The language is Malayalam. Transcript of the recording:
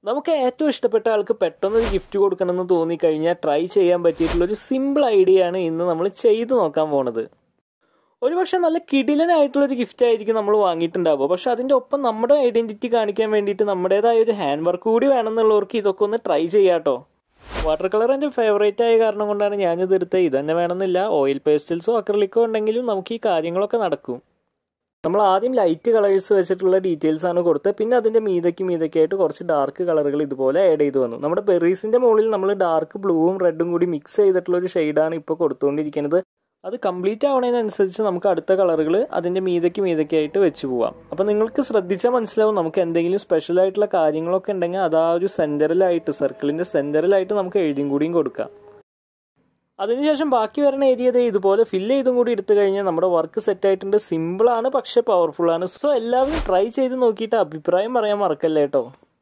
നമുക്ക് ഏറ്റവും ഇഷ്ടപ്പെട്ട ആൾക്ക് പെട്ടെന്നൊരു ഗിഫ്റ്റ് കൊടുക്കണമെന്ന് തോന്നിക്കഴിഞ്ഞാൽ ട്രൈ ചെയ്യാൻ പറ്റിയിട്ടുള്ളൊരു സിമ്പിൾ ഐഡിയ ആണ് ഇന്ന് നമ്മൾ ചെയ്ത് നോക്കാൻ പോണത്. ഒരുപക്ഷെ നല്ല കിടിലനായിട്ടുള്ളൊരു ഗിഫ്റ്റ് ആയിരിക്കും നമ്മൾ വാങ്ങിയിട്ടുണ്ടാവുക. പക്ഷെ അതിൻ്റെ ഒപ്പം നമ്മുടെ ഐഡൻറ്റിറ്റി കാണിക്കാൻ വേണ്ടിയിട്ട് നമ്മുടേതായ ഒരു ഹാൻഡ് വർക്ക് കൂടി വേണമെന്നുള്ളവർക്ക് ഇതൊക്കെ ഒന്ന് ട്രൈ ചെയ്യാട്ടോ. വാട്ടർ കളർ എൻ്റെ ഫേവറേറ്റ് ആയ കാരണം കൊണ്ടാണ് ഞാനിത് എടുത്തത്. ഇതന്നെ വേണമെന്നില്ല, ഓയിൽ പേസ്റ്റൽസോ അക്രലിക്കോ ഉണ്ടെങ്കിലും നമുക്ക് ഈ കാര്യങ്ങളൊക്കെ നടക്കും. നമ്മൾ ആദ്യം ലൈറ്റ് കളേഴ്സ് വെച്ചിട്ടുള്ള ഡീറ്റെയിൽസ് ആണ് കൊടുത്തത്. പിന്നെ അതിൻ്റെ മീതയ്ക്കായിട്ട് കുറച്ച് ഡാർക്ക് കളറുകൾ ഇതുപോലെ ആഡ് ചെയ്ത് വന്നു. നമ്മുടെ ബെറീസിൻ്റെ മുകളിൽ നമ്മൾ ഡാർക്ക് ബ്ലൂവും റെഡും കൂടി മിക്സ് ചെയ്തിട്ടുള്ളൊരു ഷെയ്ഡാണ് ഇപ്പോൾ കൊടുത്തുകൊണ്ടിരിക്കുന്നത്. അത് കംപ്ലീറ്റ് ആവണതിനനുസരിച്ച് നമുക്ക് അടുത്ത കളറുകൾ അതിൻ്റെ മീതയ്ക്കായിട്ട് വെച്ച് പോവാം. അപ്പോൾ നിങ്ങൾക്ക് ശ്രദ്ധിച്ചാൽ മനസ്സിലാവും, നമുക്ക് എന്തെങ്കിലും സ്പെഷ്യൽ ആയിട്ടുള്ള കാര്യങ്ങളൊക്കെ ഉണ്ടെങ്കിൽ അത് ആ ഒരു സെൻറ്ററിലായിട്ട്, സർക്കിളിൻ്റെ സെൻറ്ററിലായിട്ട് നമുക്ക് എഴുതിയും കൂടിയും കൊടുക്കാം. അതിനുശേഷം ബാക്കി വരുന്ന ഏരിയ ഇതുപോലെ ഫില്ല് ചെയ്തും കൂടി എടുത്തു കഴിഞ്ഞാൽ നമ്മുടെ വർക്ക് സെറ്റ് ആയിട്ടുണ്ട്. സിമ്പിളാണ് പക്ഷെ പവർഫുള്ളാണ്. സോ എല്ലാവരും ട്രൈ ചെയ്ത് നോക്കിയിട്ട് അഭിപ്രായം പറയാൻ മറക്കല്ലേ കേട്ടോ.